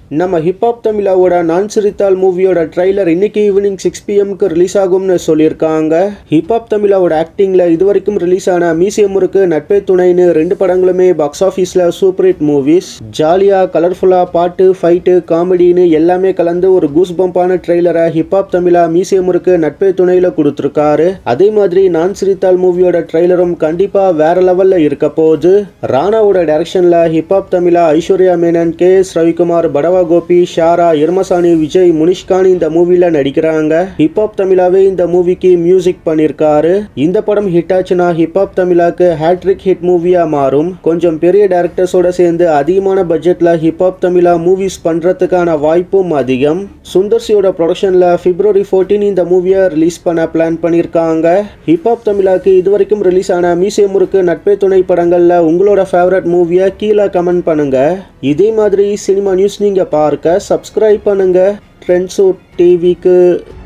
நம்ம ஹிப்ஹாப் தமிழாவோட நான் சிரித்தால் மூவியோட ட்ரைலர் இன்னைக்கு ஈவினிங் 6 PM ரிலீஸ் ஆகும்னு சொல்லியிருக்காங்க. ஹிப்ஹாப் தமிழாவோட ஆக்டிங்ல இதுவரைக்கும் ரிலீஸ் ஆன மீசியம் முறுக்கு நட்பே துணைன்னு 2 படங்களுமே பாக்ஸ் ஆஃபீஸ்ல சூப்பர் ஹிட் மூவிஸ். ஜாலியா கலர்ஃபுல்லா பாட்டு ஃபைட்டு காமெடின்னு எல்லாமே கலந்து ஒரு கூஸ் பம்பான ட்ரெய்லரை ஹிப்ஹாப் தமிழா மீசியம் முறுக்கு நட்பே துணையில கொடுத்திருக்காரு. அதே மாதிரி நான் சிரித்தால் மூவியோட ட்ரெய்லரும் கண்டிப்பா வேற லெவல்ல இருக்க போகுது. ராணாவோட டைரக்ஷன்ல ஹிப்ஹாப் தமிழா ஐஸ்வர்யா மேனன் KS ரவிக்குமார் படவா கோபி ஷாரா எர்மசானி விஜய் முனிஷ்கான் இந்த மூவில நடிக்கிறாங்க. ஹிப்ஹாப் தமிழாவே இந்த மூவிக்கு மியூசிக் பண்ணிருக்காரு. இந்த படம் ஹிட் ஆச்சுன்னா ஹிப்ஹாப் தமிழாக்கு ஹேட்ரிக் ஹிட் மூவியா மாறும். கொஞ்சம் பெரிய டைரக்டர்ஸோட சேர்ந்து அதிகமான பட்ஜெட்ல ஹிப்ஹாப் தமிழா மூவிஸ் பண்றதுக்கான வாய்ப்பும் அதிகம். சுந்தர்சியோட ப்ரொடக்ஷன்ல February 14 இந்த மூவியை ரிலீஸ் பண்ண பிளான் பண்ணிருக்காங்க. ஹிப்ஹாப் தமிழாக்கு இதுவரைக்கும் ரிலீஸ் ஆன மீசியம் முறுக்கு நட்பே துணை படங்கள்ல உங்களோட ஃபேவரட் மூவியை கீழே கமெண்ட் பண்ணுங்க. இதே மாதிரி சினிமா நியூஸ் நீங்க பார்க்க சப்ஸ்கிரைப் பண்ணுங்க ட்ரெண்ட்ஸ் டிவிக்கு.